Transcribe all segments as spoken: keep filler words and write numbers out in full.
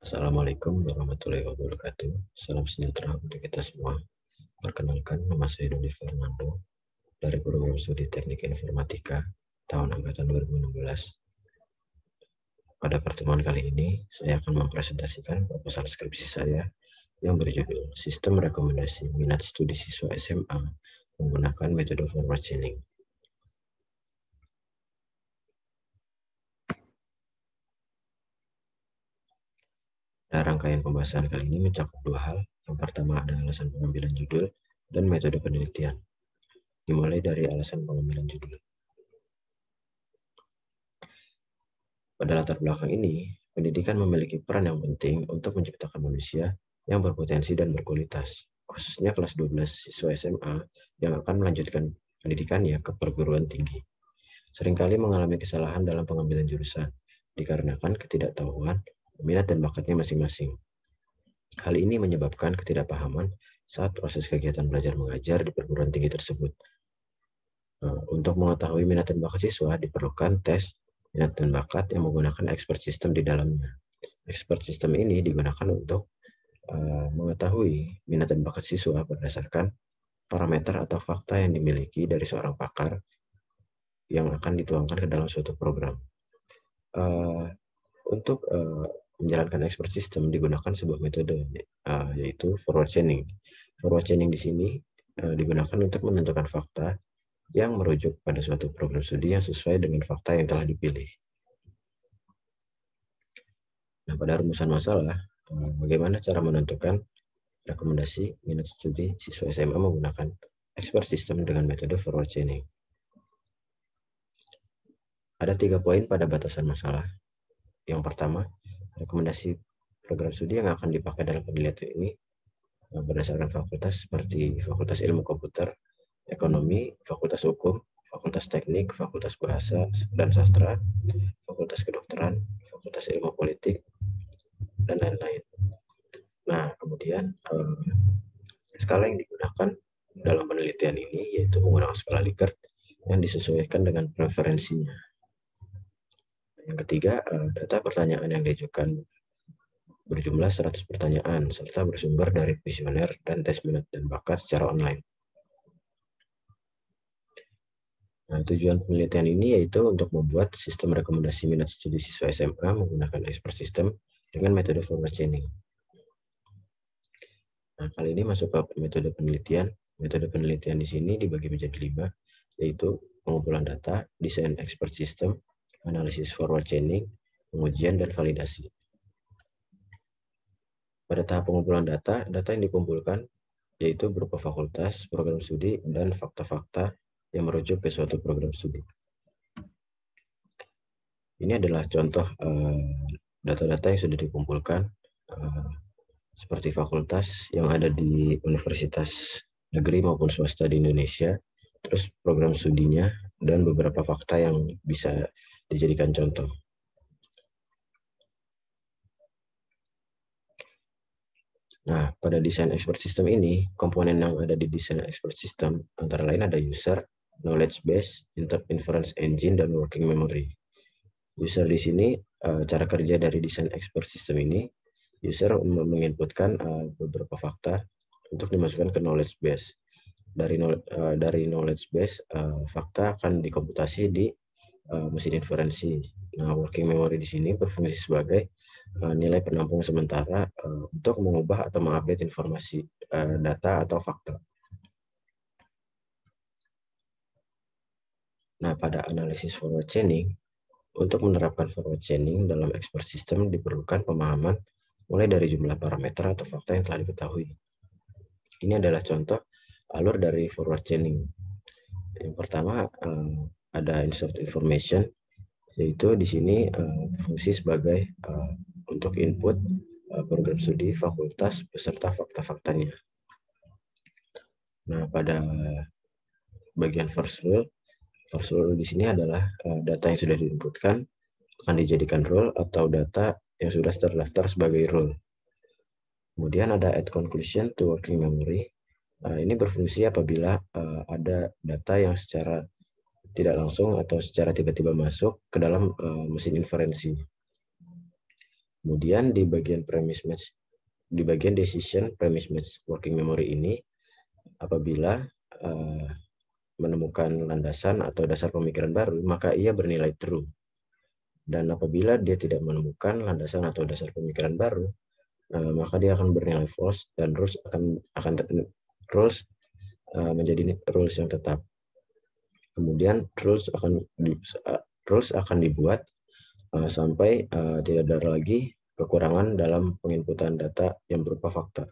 Assalamualaikum warahmatullahi wabarakatuh. Salam sejahtera untuk kita semua. Perkenalkan, nama saya Doni Fernando dari program studi Teknik Informatika tahun angkatan dua ribu enam belas. Pada pertemuan kali ini, saya akan mempresentasikan proposal skripsi saya yang berjudul Sistem Rekomendasi Minat Studi Siswa S M A menggunakan metode forward chaining. Nah, rangkaian pembahasan kali ini mencakup dua hal. Yang pertama ada alasan pengambilan judul dan metode penelitian. Dimulai dari alasan pengambilan judul. Pada latar belakang ini, pendidikan memiliki peran yang penting untuk menciptakan manusia yang berpotensi dan berkualitas, khususnya kelas dua belas siswa S M A yang akan melanjutkan pendidikannya ke perguruan tinggi. Seringkali mengalami kesalahan dalam pengambilan jurusan, dikarenakan ketidaktahuan, minat dan bakatnya masing-masing. Hal ini menyebabkan ketidakpahaman saat proses kegiatan belajar mengajar di perguruan tinggi tersebut. Untuk mengetahui minat dan bakat siswa, diperlukan tes minat dan bakat yang menggunakan expert system di dalamnya. Expert system ini digunakan untuk uh, mengetahui minat dan bakat siswa berdasarkan parameter atau fakta yang dimiliki dari seorang pakar yang akan dituangkan ke dalam suatu program. Uh, untuk uh, menjalankan expert system digunakan sebuah metode uh, yaitu forward chaining. Forward chaining di sini uh, digunakan untuk menentukan fakta yang merujuk pada suatu program studi yang sesuai dengan fakta yang telah dipilih. Nah, pada rumusan masalah, bagaimana cara menentukan rekomendasi minat studi siswa S M A menggunakan expert system dengan metode forward chaining. Ada tiga poin pada batasan masalah. Yang pertama, rekomendasi program studi yang akan dipakai dalam penelitian ini berdasarkan fakultas seperti Fakultas Ilmu Komputer, Ekonomi, Fakultas Hukum, Fakultas Teknik, Fakultas Bahasa dan Sastra, Fakultas Kedokteran, Fakultas Ilmu Politik, dan lain-lain. Nah, kemudian eh, skala yang digunakan dalam penelitian ini yaitu menggunakan skala Likert yang disesuaikan dengan preferensinya. Yang ketiga, eh, data pertanyaan yang diajukan berjumlah seratus pertanyaan serta bersumber dari kuesioner dan tes minat dan bakat secara online. Nah, tujuan penelitian ini yaitu untuk membuat sistem rekomendasi minat studi siswa S M A menggunakan expert system dengan metode forward chaining. Nah, kali ini masuk ke metode penelitian. Metode penelitian di sini dibagi menjadi lima, yaitu pengumpulan data, desain expert system, analisis forward chaining, pengujian, dan validasi. Pada tahap pengumpulan data, data yang dikumpulkan yaitu berupa fakultas, program studi, dan fakta-fakta yang merujuk ke suatu program studi. Ini adalah contoh data-data uh, yang sudah dikumpulkan uh, seperti fakultas yang ada di universitas negeri maupun swasta di Indonesia, terus program studinya, dan beberapa fakta yang bisa dijadikan contoh. Nah, pada desain expert system ini, komponen yang ada di desain expert system antara lain ada user, knowledge base, inference engine, dan working memory. User di sini, cara kerja dari desain expert system ini, user menginputkan beberapa fakta untuk dimasukkan ke knowledge base. Dari uh, dari knowledge base, uh, fakta akan dikomputasi di uh, mesin inferensi. Nah, working memory di sini berfungsi sebagai uh, nilai penampung sementara uh, untuk mengubah atau mengupdate informasi uh, data atau fakta. Nah, pada analisis forward chaining, untuk menerapkan forward chaining dalam expert system diperlukan pemahaman mulai dari jumlah parameter atau fakta yang telah diketahui. Ini adalah contoh alur dari forward chaining. Yang pertama uh, ada insert information, yaitu di sini uh, fungsi sebagai uh, untuk input uh, program studi, fakultas, beserta fakta-faktanya. Nah, pada bagian first rule, first rule di sini adalah uh, data yang sudah diinputkan akan dijadikan rule atau data yang sudah terdaftar sebagai rule. Kemudian ada add conclusion to working memory. Nah, ini berfungsi apabila uh, ada data yang secara tidak langsung atau secara tiba-tiba masuk ke dalam uh, mesin inferensi. Kemudian di bagian premise match, di bagian decision premise match working memory ini, apabila uh, menemukan landasan atau dasar pemikiran baru, maka ia bernilai true. Dan apabila dia tidak menemukan landasan atau dasar pemikiran baru, uh, maka dia akan bernilai false dan rules akan akan rules uh, menjadi rules yang tetap. Kemudian rules akan di, uh, rules akan dibuat uh, sampai uh, tidak ada lagi kekurangan dalam penginputan data yang berupa fakta.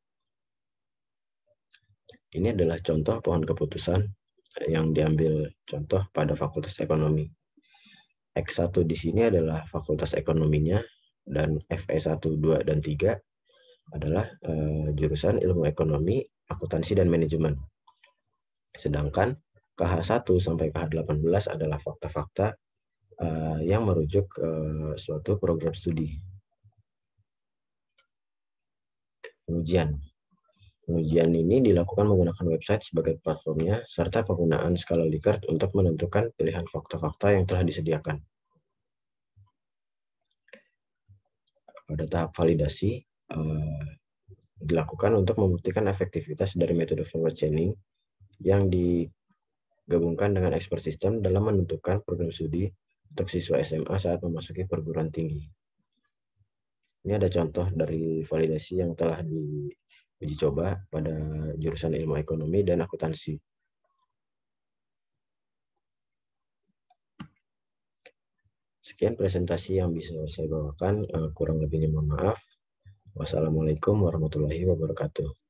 Ini adalah contoh pohon keputusan yang diambil contoh pada Fakultas Ekonomi. X satu di sini adalah Fakultas Ekonominya, dan F E satu, dua, dan tiga adalah uh, jurusan Ilmu Ekonomi, Akuntansi, dan Manajemen. Sedangkan K H satu sampai K H delapan belas adalah fakta-fakta uh, yang merujuk uh, suatu program studi. Pengujian. Pengujian ini dilakukan menggunakan website sebagai platformnya, serta penggunaan skala Likert untuk menentukan pilihan fakta-fakta yang telah disediakan. Pada tahap validasi, uh, dilakukan untuk membuktikan efektivitas dari metode forward chaining yang digabungkan dengan expert system dalam menentukan program studi untuk siswa S M A saat memasuki perguruan tinggi. Ini ada contoh dari validasi yang telah diuji coba pada jurusan Ilmu Ekonomi dan Akuntansi. Sekian presentasi yang bisa saya bawakan, kurang lebihnya mohon maaf. Wassalamualaikum warahmatullahi wabarakatuh.